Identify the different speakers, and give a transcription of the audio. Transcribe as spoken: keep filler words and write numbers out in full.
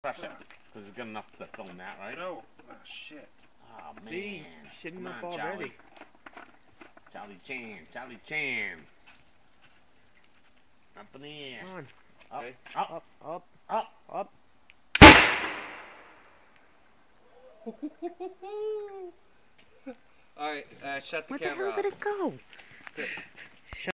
Speaker 1: Press it, because it's good enough to film that, right?
Speaker 2: No. Oh, shit.
Speaker 1: Oh, man.
Speaker 3: See? Shitting up
Speaker 1: on,
Speaker 3: already.
Speaker 1: Charlie. Charlie Chan, Charlie Chan. Up in the air.
Speaker 3: Come on.
Speaker 1: Up,
Speaker 2: Okay.
Speaker 1: up,
Speaker 3: Up, up,
Speaker 1: up.
Speaker 3: up.
Speaker 2: Alright, uh, shut the
Speaker 3: Where the
Speaker 2: camera
Speaker 3: hell
Speaker 2: off.
Speaker 3: did it go?
Speaker 2: Good.